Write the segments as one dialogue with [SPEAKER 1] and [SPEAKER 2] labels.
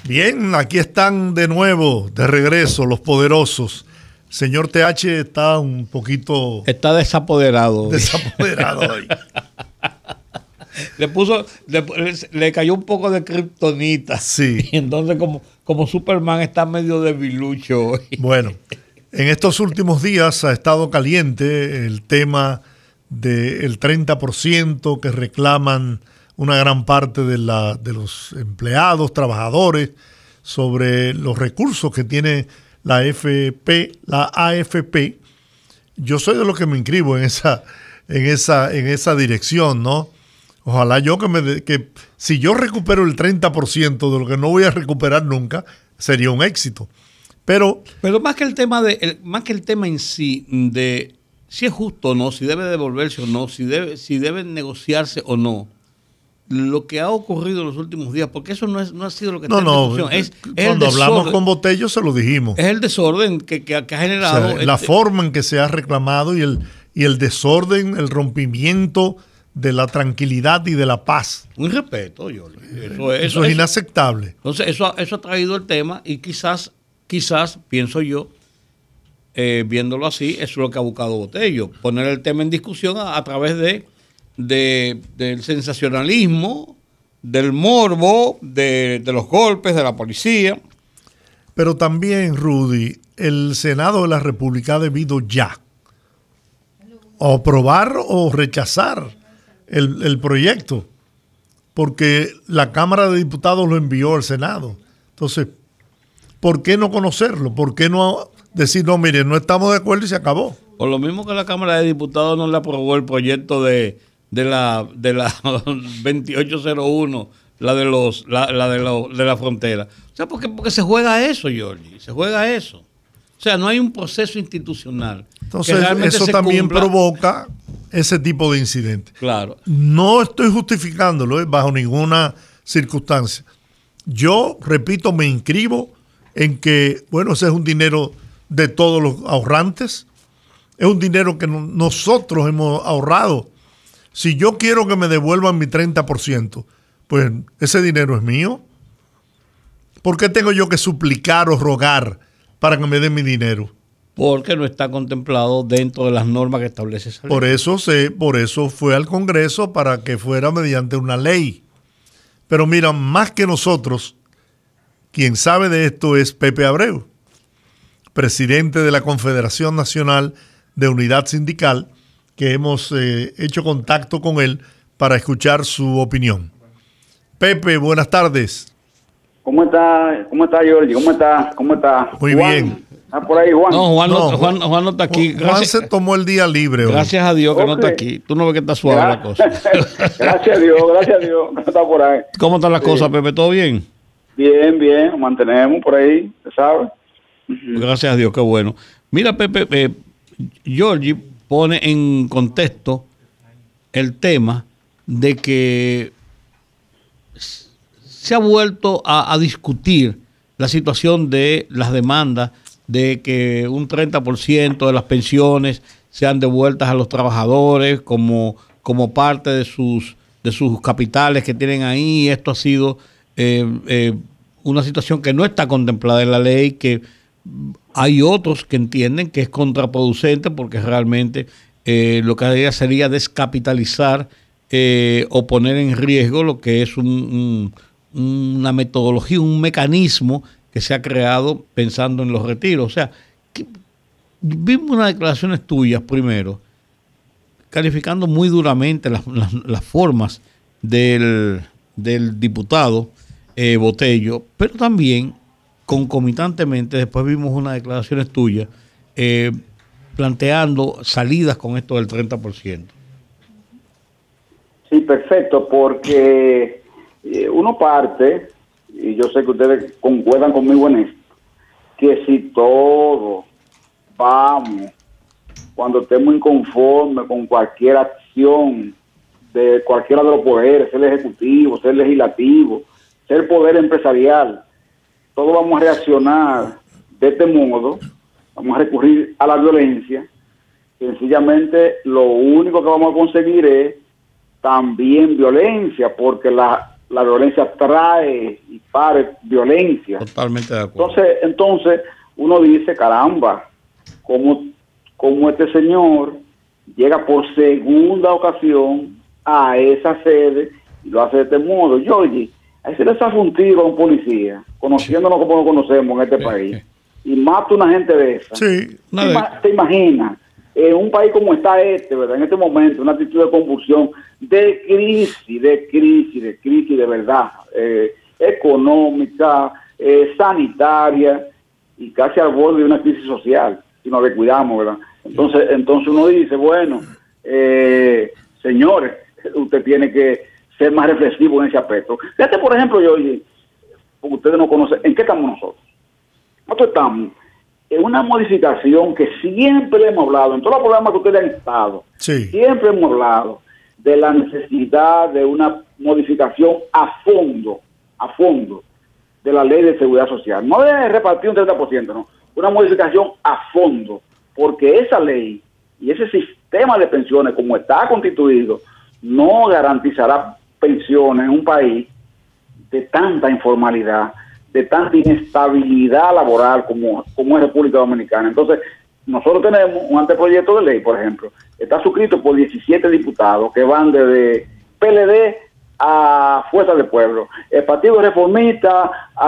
[SPEAKER 1] Bien, aquí están de nuevo, de regreso, los poderosos. Señor TH está un poquito...
[SPEAKER 2] Está desapoderado.
[SPEAKER 1] Desapoderado hoy.
[SPEAKER 2] Le cayó un poco de kriptonita.
[SPEAKER 1] Sí.
[SPEAKER 2] Y entonces como Superman está medio debilucho hoy.
[SPEAKER 1] Bueno, en estos últimos días ha estado caliente el tema del 30% que reclaman una gran parte de los empleados, trabajadores, sobre los recursos que tiene la AFP. Yo soy de los que me inscribo en esa dirección, ¿no? Ojalá yo que si yo recupero el 30% de lo que no voy a recuperar nunca, sería un éxito. Pero
[SPEAKER 2] más que el tema en sí de si es justo o no, si debe devolverse o no, si debe negociarse o no, lo que ha ocurrido en los últimos días, porque eso no ha sido lo que está en discusión.
[SPEAKER 1] Cuando hablamos con Botello se lo dijimos.
[SPEAKER 2] Es el desorden que ha generado.
[SPEAKER 1] O sea, la forma en que se ha reclamado y el desorden, el rompimiento de la tranquilidad y de la paz.
[SPEAKER 2] Un respeto, Jorge.
[SPEAKER 1] Eso es inaceptable.
[SPEAKER 2] Entonces, eso ha traído el tema y quizás, pienso yo, viéndolo así, eso es lo que ha buscado Botello. Poner el tema en discusión a través del sensacionalismo, del morbo, de los golpes de la policía.
[SPEAKER 1] Pero también, Rudy, el Senado de la República ha debido ya o aprobar o rechazar el proyecto, porque la Cámara de Diputados lo envió al Senado. Entonces, ¿por qué no conocerlo? ¿Por qué no decir, no, mire, no estamos de acuerdo y se acabó?
[SPEAKER 2] Por lo mismo que la Cámara de Diputados no le aprobó el proyecto de la 2801, la de la frontera. O sea, porque se juega a eso, Jorge, se juega a eso. O sea, no hay un proceso institucional.
[SPEAKER 1] Entonces, eso también provoca ese tipo de incidentes.
[SPEAKER 2] Claro.
[SPEAKER 1] No estoy justificándolo bajo ninguna circunstancia. Yo, repito, me inscribo en que, bueno, ese es un dinero de todos los ahorrantes. Es un dinero que nosotros hemos ahorrado. Si yo quiero que me devuelvan mi 30%, pues ese dinero es mío. ¿Por qué tengo yo que suplicar o rogar para que me den mi dinero?
[SPEAKER 2] Porque no está contemplado dentro de las normas que establece esa ley.
[SPEAKER 1] Por eso fue al Congreso para que fuera mediante una ley. Pero mira, más que nosotros, quien sabe de esto es Pepe Abreu, presidente de la Confederación Nacional de Unidad Sindical, que hemos hecho contacto con él para escuchar su opinión. Pepe, buenas tardes.
[SPEAKER 3] ¿Cómo está, Jorge? ¿Cómo está?
[SPEAKER 1] Muy
[SPEAKER 3] Juan,
[SPEAKER 1] bien.
[SPEAKER 3] ¿está por ahí, Juan?
[SPEAKER 2] No, Juan no está aquí.
[SPEAKER 1] Juan se tomó el día libre hoy.
[SPEAKER 2] Gracias a Dios que no está aquí. Tú no ves que está suave la cosa.
[SPEAKER 3] Gracias a Dios que no está por ahí.
[SPEAKER 2] ¿Cómo están las cosas, Pepe? ¿Todo bien?
[SPEAKER 3] Bien, nos mantenemos por ahí, ¿sabes?
[SPEAKER 2] Gracias a Dios, qué bueno. Mira, Pepe, Jorge pone en contexto el tema de que se ha vuelto a discutir la situación de las demandas de que un 30% de las pensiones sean devueltas a los trabajadores como parte de sus capitales que tienen ahí. Esto ha sido una situación que no está contemplada en la ley, que hay otros que entienden que es contraproducente porque realmente lo que haría sería descapitalizar o poner en riesgo lo que es una metodología, un mecanismo que se ha creado pensando en los retiros. O sea, vimos unas declaraciones tuyas primero, calificando muy duramente las formas del diputado Botello, pero también concomitantemente después vimos unas declaraciones tuyas planteando salidas con esto del 30%.
[SPEAKER 3] Sí, perfecto, porque uno parte, y yo sé que ustedes concuerdan conmigo en esto, que si todos vamos, cuando estemos inconformes con cualquier acción de cualquiera de los poderes, ser el ejecutivo, ser el legislativo, ser el poder empresarial, todos vamos a reaccionar de este modo, vamos a recurrir a la violencia, sencillamente lo único que vamos a conseguir es también violencia, porque la la violencia trae y pare violencia.
[SPEAKER 2] Totalmente de acuerdo.
[SPEAKER 3] Entonces uno dice, caramba, ¿cómo este señor llega por segunda ocasión a esa sede y lo hace de este modo? Georgie, ahí se le zafa un tiro a un policía, conociéndonos como lo conocemos en este país, y mata a una gente de esa.
[SPEAKER 1] Sí.
[SPEAKER 3] ¿Te imaginas? En un país como está ¿verdad? En este momento, una actitud de convulsión, de crisis de verdad, económica, sanitaria, y casi al borde de una crisis social, si nos descuidamos, ¿verdad? Entonces uno dice, bueno, señores, usted tiene que ser más reflexivo en ese aspecto. Fíjate, por ejemplo, porque ustedes no conocen, ¿en qué estamos nosotros? Nosotros estamos en una modificación que siempre hemos hablado, en todos los programas que ustedes han estado, siempre hemos hablado de la necesidad de una modificación a fondo de la ley de seguridad social. No de repartir un 30%, no. Una modificación a fondo, porque esa ley y ese sistema de pensiones, como está constituido, no garantizará pensiones en un país de tanta informalidad, de tanta inestabilidad laboral como es República Dominicana. Entonces, nosotros tenemos un anteproyecto de ley, por ejemplo, está suscrito por 17 diputados que van desde PLD a Fuerza del Pueblo, el Partido Reformista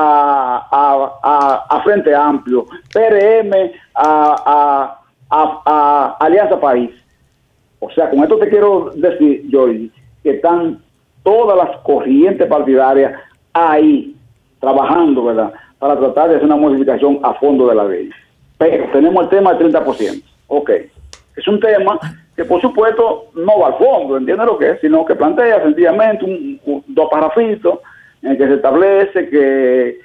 [SPEAKER 3] a Frente Amplio, PRM a Alianza País. O sea, con esto te quiero decir, Joy, que están todas las corrientes partidarias ahí trabajando, ¿verdad?, para tratar de hacer una modificación a fondo de la ley. Pero tenemos el tema del 30%. Ok. Es un tema que, por supuesto, no va al fondo, ¿entiendes lo que es? Sino que plantea sencillamente dos párrafitos en el que se establece que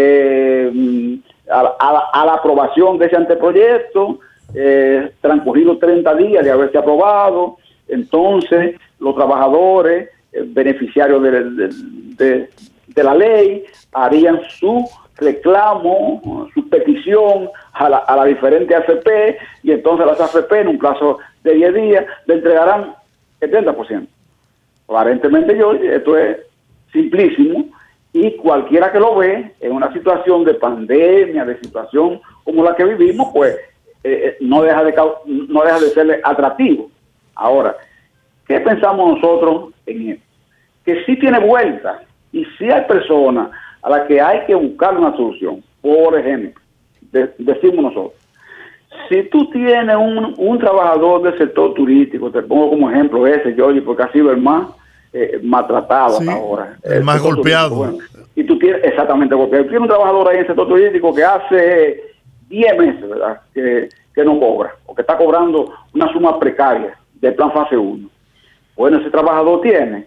[SPEAKER 3] a la aprobación de ese anteproyecto, transcurridos 30 días de haberse aprobado, entonces los trabajadores beneficiarios de la ley harían su reclamo, su petición a la diferente AFP, y entonces las AFP en un plazo de 10 días le entregarán el 30%. Aparentemente, esto es simplísimo, y cualquiera que lo ve en una situación de pandemia, de situación como la que vivimos, pues no deja de ser atractivo. Ahora, ¿qué pensamos nosotros en esto? Que sí tiene vuelta, y sí hay personas a las que hay que buscar una solución. Por ejemplo, decimos nosotros, si tú tienes un trabajador del sector turístico, te pongo como ejemplo ese, Georgie, porque ha sido el más maltratado hasta ahora.
[SPEAKER 1] El más golpeado.
[SPEAKER 3] Bueno, y tú tienes, exactamente, golpeado. Tú tienes un trabajador ahí en el sector turístico que hace 10 meses, ¿verdad?, que no cobra, o que está cobrando una suma precaria del plan fase 1. Bueno, ese trabajador tiene,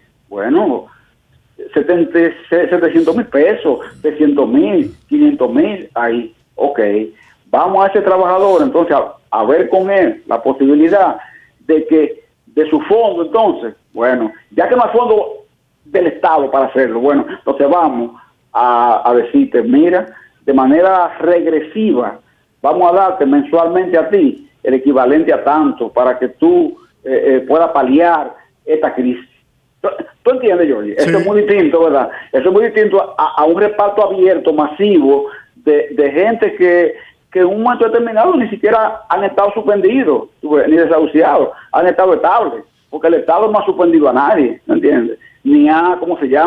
[SPEAKER 3] 700,000 pesos, 300,000, 500,000, ahí. Ok, vamos a ese trabajador entonces a ver con él la posibilidad de que de su fondo, entonces, ya que no hay fondo del Estado para hacerlo, entonces vamos a decirte, mira, de manera regresiva, vamos a darte mensualmente a ti el equivalente a tanto para que tú puedas paliar esta crisis. ¿Tú entiendes, Georgie? Sí. Eso es muy distinto, ¿verdad? Eso es muy distinto a un reparto abierto, masivo, de gente que en un momento determinado ni siquiera han estado suspendidos, ni desahuciados, han estado estables, porque el Estado no ha suspendido a nadie, ¿no entiendes? Ni ha,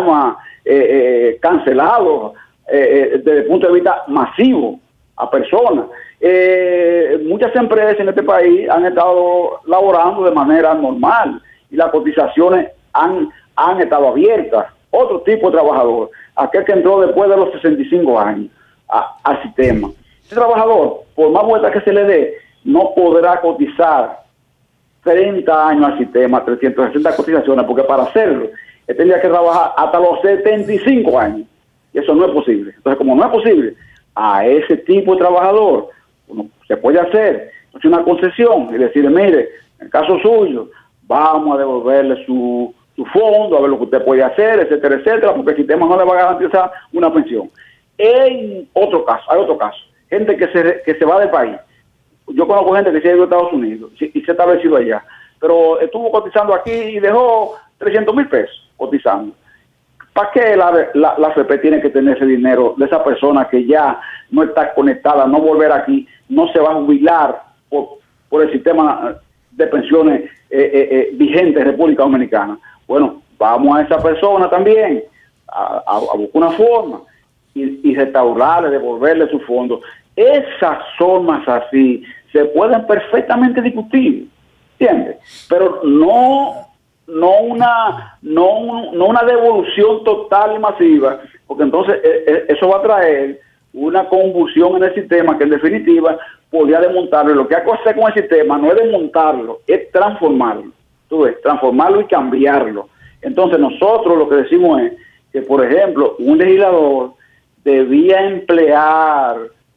[SPEAKER 3] cancelado desde el punto de vista masivo a personas. Muchas empresas en este país han estado laborando de manera normal y las cotizaciones han estado abiertas. Otro tipo de trabajador, aquel que entró después de los 65 años al sistema. Ese trabajador, por más vueltas que se le dé, no podrá cotizar 30 años al sistema, 360 cotizaciones, porque para hacerlo, él tendría que trabajar hasta los 75 años. Y eso no es posible. Entonces, como no es posible, a ese tipo de trabajador, se puede hacer una concesión y decirle, mire, en el caso suyo, vamos a devolverle su fondo, a ver lo que usted puede hacer, etcétera, etcétera, porque el sistema no le va a garantizar una pensión. Hay otro caso, gente que se va del país. Yo conozco gente que se ha ido a Estados Unidos y se ha establecido allá, pero estuvo cotizando aquí y dejó 300,000 pesos cotizando. ¿Para qué la AFP tiene que tener ese dinero de esa persona que ya no está conectada, no volver aquí, no se va a jubilar por el sistema de pensiones vigente en República Dominicana? Bueno, vamos a esa persona también a buscar una forma y restaurarle, devolverle su fondo. Esas formas así se pueden perfectamente discutir, ¿entiendes? Pero no una devolución total y masiva, porque entonces eso va a traer una convulsión en el sistema que en definitiva podría desmontarlo. Lo que hay que hacer con el sistema no es desmontarlo, es transformarlo. Tú ves, transformarlo y cambiarlo. Entonces nosotros lo que decimos es que, por ejemplo, un legislador debía emplear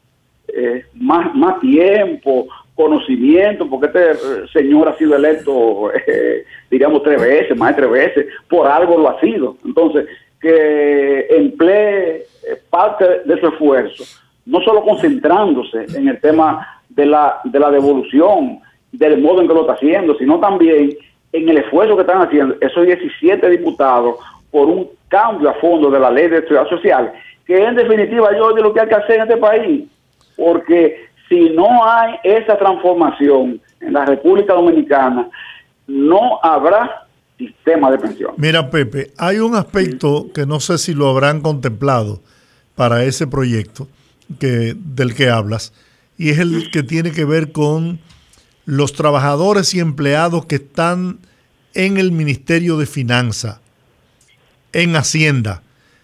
[SPEAKER 3] más tiempo, conocimiento, porque este señor ha sido electo, digamos, 3 veces, más de 3 veces, por algo lo ha sido. Entonces, que emplee parte de su esfuerzo, no solo concentrándose en el tema de la devolución, del modo en que lo está haciendo, sino también en el esfuerzo que están haciendo esos 17 diputados por un cambio a fondo de la ley de seguridad social, que en definitiva yo de lo que hay que hacer en este país, porque si no hay esa transformación en la República Dominicana, no habrá sistema de pensión.
[SPEAKER 1] Mira, Pepe, hay un aspecto que no sé si lo habrán contemplado para ese proyecto del que hablas, y es el que tiene que ver con los trabajadores y empleados que están en el Ministerio de Finanzas, en Hacienda.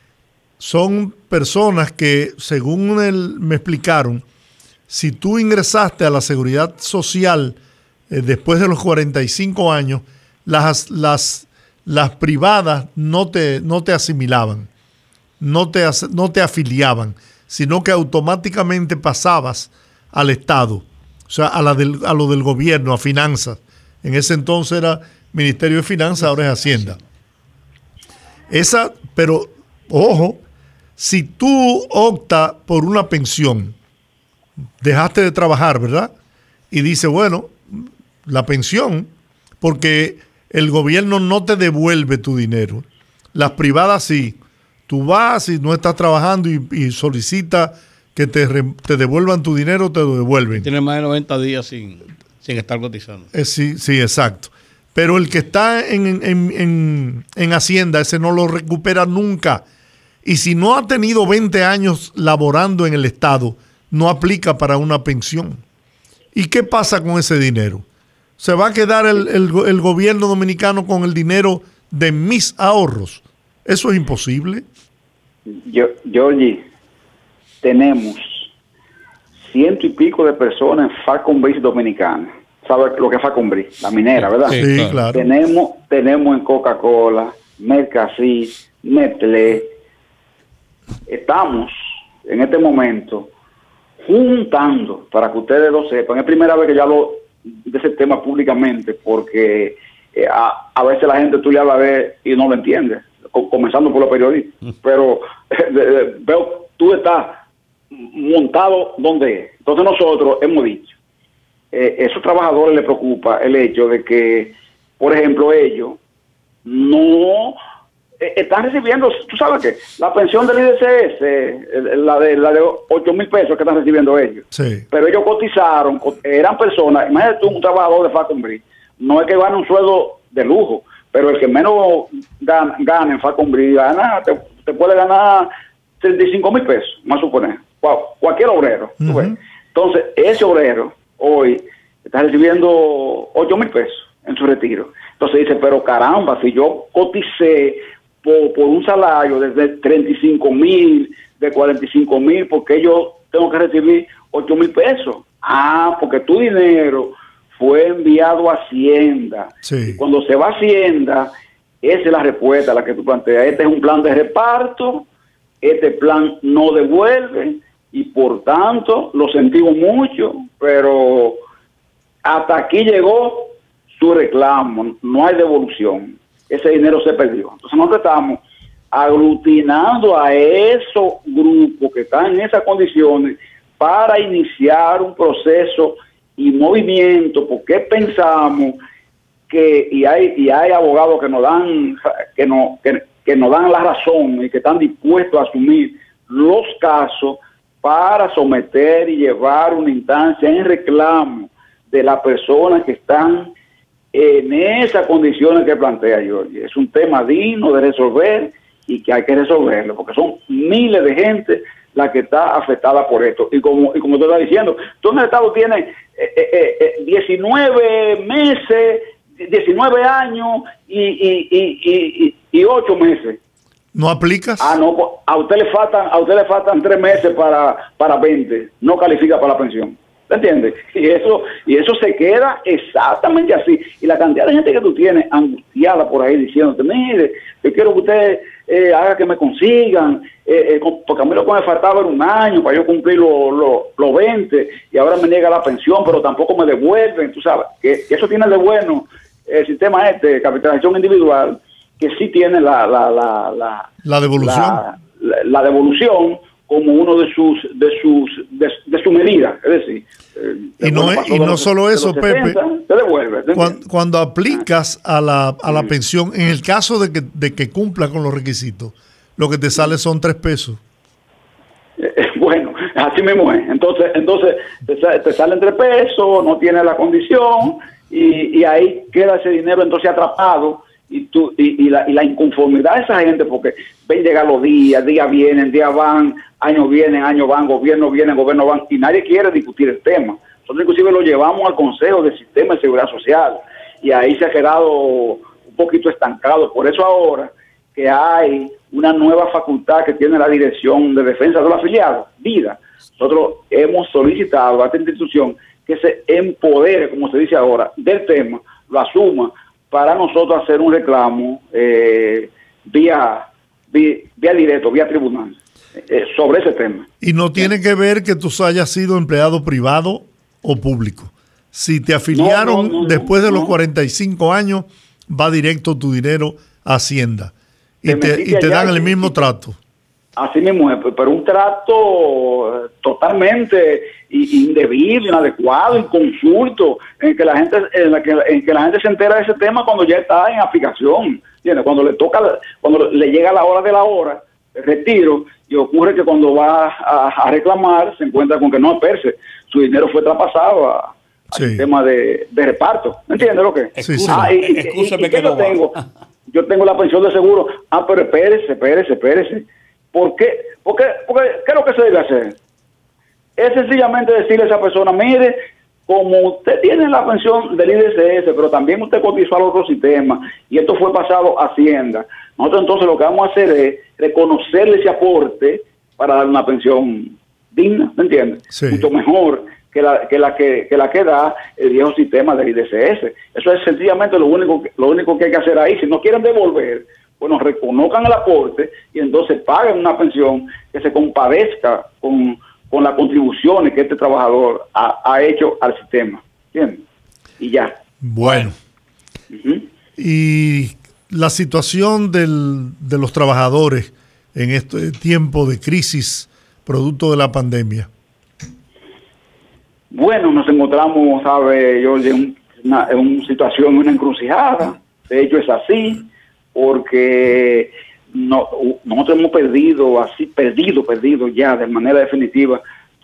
[SPEAKER 1] Son personas que, según me explicaron, si tú ingresaste a la Seguridad Social después de los 45 años, las privadas no te asimilaban, no te afiliaban, sino que automáticamente pasabas al Estado, o sea, a lo del gobierno, a finanzas. En ese entonces era Ministerio de Finanzas, ahora es Hacienda. Pero, ojo, si tú optas por una pensión, dejaste de trabajar, ¿verdad? Y dice, bueno, la pensión, porque el gobierno no te devuelve tu dinero. Las privadas sí. Tú vas y no estás trabajando y solicitas que te devuelvan tu dinero, te lo devuelven.
[SPEAKER 2] Tiene más de 90 días sin estar cotizando.
[SPEAKER 1] Sí, exacto. Pero el que está en Hacienda, ese no lo recupera nunca. Y si no ha tenido 20 años laborando en el Estado, no aplica para una pensión. ¿Y qué pasa con ese dinero? ¿Se va a quedar el gobierno dominicano con el dinero de mis ahorros? Eso es imposible.
[SPEAKER 3] Georgie, tenemos 100 y pico de personas en Falconbridge Dominicana. ¿Sabes lo que es Falconbridge? La minera, ¿verdad?
[SPEAKER 1] Sí, claro.
[SPEAKER 3] Tenemos en Coca-Cola, Mercasí, Nestlé. Estamos en este momento juntando, para que ustedes lo sepan, es primera vez que yo hablo de ese tema públicamente, porque a veces la gente tú le hablas de y no lo entiende, comenzando por los periodistas, pero veo tú estás montado donde es. Entonces nosotros hemos dicho, esos trabajadores les preocupa el hecho de que, por ejemplo, ellos no están recibiendo, tú sabes que la pensión del IDCS, la de 8,000 pesos que están recibiendo ellos,
[SPEAKER 1] sí.
[SPEAKER 3] Pero ellos cotizaron, eran personas, imagínate tú un trabajador de Falconbridge, no es que gane un sueldo de lujo, pero el que menos gana en Falconbridge te puede ganar 35,000 pesos, más suponer, cualquier obrero.
[SPEAKER 1] Uh-huh.
[SPEAKER 3] Entonces, ese obrero hoy está recibiendo 8,000 pesos en su retiro. Entonces dice, pero caramba, si yo coticé por un salario desde 35,000, de 45,000, porque yo tengo que recibir 8,000 pesos. Porque tu dinero fue enviado a Hacienda.
[SPEAKER 1] Sí.
[SPEAKER 3] Y cuando se va a Hacienda, esa es la respuesta a la que tú planteas. Este es un plan de reparto, este plan no devuelve, y por tanto lo sentimos mucho, pero hasta aquí llegó su reclamo, no hay devolución, ese dinero se perdió. Entonces nosotros estamos aglutinando a esos grupos que están en esas condiciones para iniciar un proceso y movimiento, porque pensamos que, y hay abogados que nos dan, que nos dan la razón y que están dispuestos a asumir los casos para someter y llevar una instancia en reclamo de las personas que están en esas condiciones que plantea Jorge. Es un tema digno de resolver y que hay que resolverlo, porque son miles de gente la que está afectada por esto. Y como tú estás diciendo, tú en el Estado tienes 19 meses, 19 años y 8 meses.
[SPEAKER 1] ¿No aplicas?
[SPEAKER 3] Ah, no, a usted le faltan 3 meses para 20. No califica para la pensión. ¿Te entiendes? Y eso se queda exactamente así. Y la cantidad de gente que tú tienes angustiada por ahí diciéndote, mire, yo quiero que usted haga que me consigan, porque a mí lo que me faltaba era un año para yo cumplir los 20 y ahora me niega la pensión, pero tampoco me devuelven. Tú sabes, que eso tiene de bueno el sistema capitalización individual, que sí tiene la
[SPEAKER 1] devolución.
[SPEAKER 3] La devolución como uno de su medida, es decir,
[SPEAKER 1] y no solo eso, 60, Pepe,
[SPEAKER 3] te devuelve,
[SPEAKER 1] cuando aplicas a la pensión, en el caso de que cumpla con los requisitos, lo que te sale son 3 pesos.
[SPEAKER 3] Bueno, así mismo es. Entonces te salen 3 pesos, no tienes la condición y ahí queda ese dinero entonces atrapado. Y la inconformidad de esa gente, porque ven llegar los días vienen, días van, años vienen, años van, gobierno viene, gobierno van, y nadie quiere discutir el tema. Nosotros inclusive lo llevamos al Consejo del Sistema de Seguridad Social y ahí se ha quedado un poquito estancado. Por eso ahora que hay una nueva facultad que tiene la Dirección de Defensa de los Afiliados, DIDA, nosotros hemos solicitado a esta institución que se empodere, como se dice ahora, del tema, lo asuma, para nosotros hacer un reclamo vía directo, vía tribunal, sobre ese tema.
[SPEAKER 1] Y no tiene que ver que tú hayas sido empleado privado o público. Si te afiliaron después de los 45 años, va directo tu dinero a Hacienda y te dan el mismo trato.
[SPEAKER 3] Así mismo es, pero un trato totalmente indebido, inadecuado, inconsulto, en que la gente se entera de ese tema cuando ya está en aplicación, ¿entiendes? Cuando le llega la hora de la hora, el retiro, y ocurre que cuando va a reclamar se encuentra con que no, perse, su dinero fue traspasado al sistema de reparto, ¿entiendes lo que?
[SPEAKER 1] Sí, sí.
[SPEAKER 2] Excúsame que no
[SPEAKER 3] yo tengo la pensión de seguro. Pero espérese. ¿Por qué? Porque ¿qué es lo que se debe hacer? Es sencillamente decirle a esa persona, mire, como usted tiene la pensión del IDCS, pero también usted cotizó al otro sistema, y esto fue pasado a Hacienda, nosotros entonces lo que vamos a hacer es reconocerle ese aporte para dar una pensión digna, ¿me entiendes?
[SPEAKER 1] Sí.
[SPEAKER 3] Mucho mejor que la que da el viejo sistema del IDCS. Eso es sencillamente lo único que hay que hacer ahí. Si no quieren devolver, bueno, reconozcan el aporte y entonces paguen una pensión que se compadezca con las contribuciones que este trabajador ha hecho al sistema. ¿Entiendes? Y ya.
[SPEAKER 1] Bueno. Y la situación de los trabajadores en este tiempo de crisis producto de la pandemia.
[SPEAKER 3] Bueno, nos encontramos, ¿sabe, Jorge, en una situación, una encrucijada. De hecho, es así, porque nosotros hemos perdido ya de manera definitiva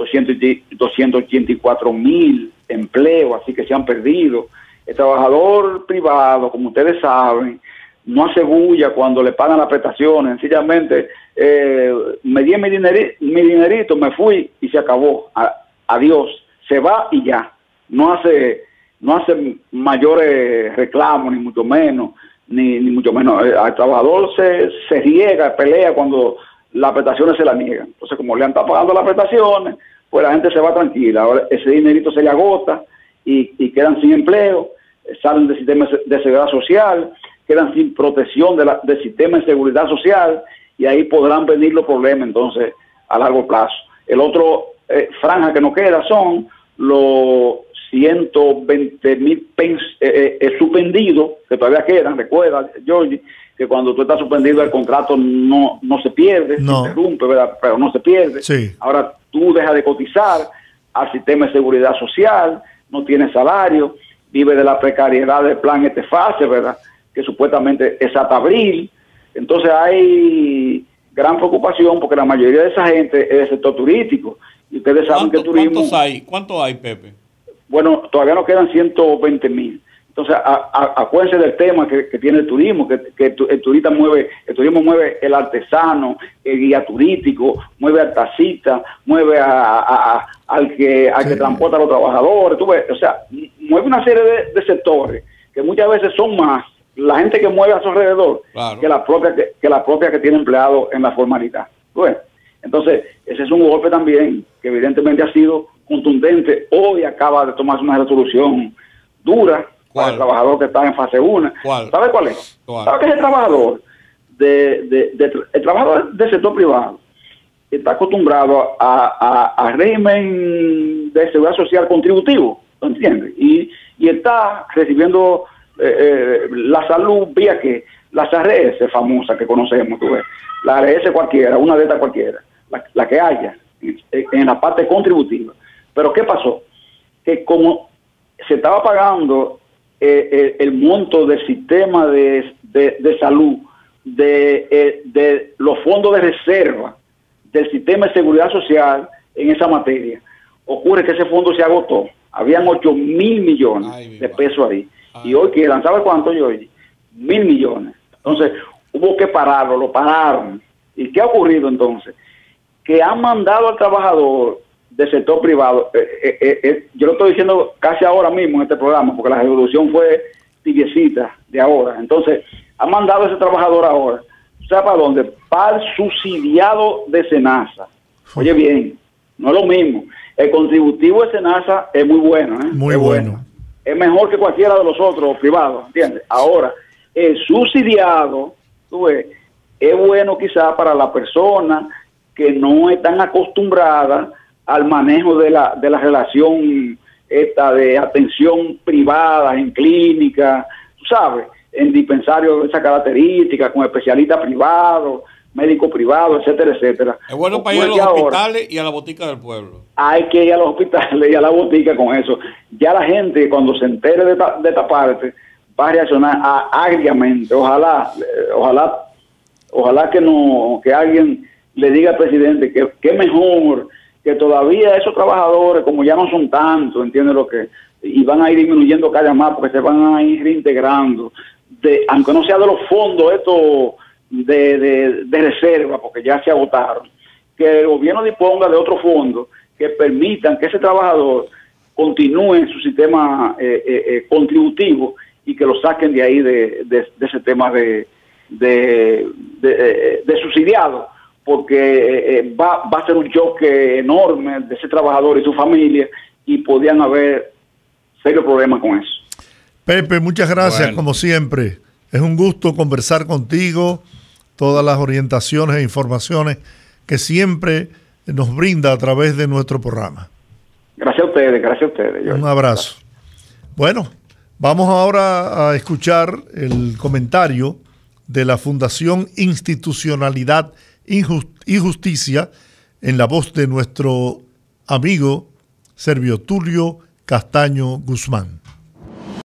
[SPEAKER 3] 284,000 empleos, así que se han perdido. El trabajador privado, como ustedes saben, no hace bulla cuando le pagan las prestaciones, sencillamente me di mi dinerito, me fui y se acabó. Adiós. Se va y ya. No hace mayores reclamos, ni mucho menos, ni mucho menos. Al trabajador se riega, pelea cuando las prestaciones se la niegan. Entonces, como le han estado pagando las prestaciones, pues la gente se va tranquila. Ahora ese dinerito se le agota y quedan sin empleo, salen del sistema de seguridad social, quedan sin protección del sistema de seguridad social, y ahí podrán venir los problemas entonces a largo plazo. El otro franja que nos queda son los 120,000 suspendidos que todavía quedan. Recuerda, Jorge, que cuando tú estás suspendido el contrato no se pierde, se interrumpe, ¿verdad? Pero no se pierde.
[SPEAKER 1] Sí.
[SPEAKER 3] Ahora tú dejas de cotizar al sistema de seguridad social, no tienes salario, vive de la precariedad del plan fase, ¿verdad? Que supuestamente es hasta abril. Entonces hay gran preocupación porque la mayoría de esa gente es del sector turístico. Y ustedes saben que el turismo...
[SPEAKER 2] ¿Cuántos hay, Pepe?
[SPEAKER 3] Bueno, todavía nos quedan 120,000. Entonces, acuérdense del tema que tiene el turismo, que el turismo mueve el artesano, el guía turístico, mueve al taxista, mueve al que transporta a los trabajadores, o sea, mueve una serie de sectores que muchas veces son más la gente que mueve a su alrededor, claro, que la propia que tiene empleado en la formalidad. Bueno, entonces, ese es un golpe también que evidentemente ha sido contundente. Hoy acaba de tomarse una resolución dura para el trabajador que está en fase 1. ¿Sabe cuál es? ¿Sabe qué es el trabajador? El trabajador del sector privado está acostumbrado a régimen de seguridad social contributivo, ¿lo entiendes? Y está recibiendo la salud vía que las ARS famosas que conocemos, tú ves, la ARS cualquiera, una de estas cualquiera, la que haya en la parte contributiva. Pero ¿qué pasó? Que como se estaba pagando el monto del sistema de salud, de los fondos de reserva del sistema de seguridad social en esa materia, ocurre que ese fondo se agotó. Habían 8,000 millones de pesos ahí. Y hoy quedan, ¿sabe cuánto, Yoyi? 1,000 millones. Entonces, hubo que pararlo, lo pararon. ¿Y qué ha ocurrido entonces? Que han mandado al trabajador del sector privado, yo lo estoy diciendo casi ahora mismo en este programa, porque la resolución fue tibiecita de ahora. Entonces, han mandado a ese trabajador ahora, ¿sabe para dónde? Para el subsidiado de SENASA. Oye bien, no es lo mismo. El contributivo de SENASA es muy bueno, ¿eh?
[SPEAKER 1] Muy bueno.
[SPEAKER 3] Es mejor que cualquiera de los otros privados, ¿entiendes? Ahora, el subsidiado, tú ves, es bueno quizá para la persona que no están acostumbradas al manejo de la relación esta de atención privada en clínica, tú sabes, en dispensarios de esa característica, con especialistas privados, médico privado, etcétera, etcétera.
[SPEAKER 2] Es bueno para ir a los hospitales y a la botica del pueblo.
[SPEAKER 3] Hay que ir a los hospitales y a la botica con eso. Ya la gente, cuando se entere de esta parte, va a reaccionar agriamente. Ojalá que alguien le diga al presidente que mejor, que todavía esos trabajadores, como ya no son tantos, ¿entiendes lo que? Y van a ir disminuyendo cada vez más porque se van a ir reintegrando, aunque no sea de los fondos estos de reserva, porque ya se agotaron, que el gobierno disponga de otros fondos que permitan que ese trabajador continúe en su sistema contributivo y que lo saquen de ahí de ese tema de subsidiado, porque va a ser un choque enorme de ese trabajador y su familia y podían haber serios problemas con eso.
[SPEAKER 1] Pepe, muchas gracias, como siempre. Es un gusto conversar contigo, todas las orientaciones e informaciones que siempre nos brinda a través de nuestro programa.
[SPEAKER 3] Gracias a ustedes.
[SPEAKER 1] Un abrazo. Bueno, vamos ahora a escuchar el comentario de la Fundación Institucionalidad y Justicia en la voz de nuestro amigo Servio Tulio Castaño Guzmán.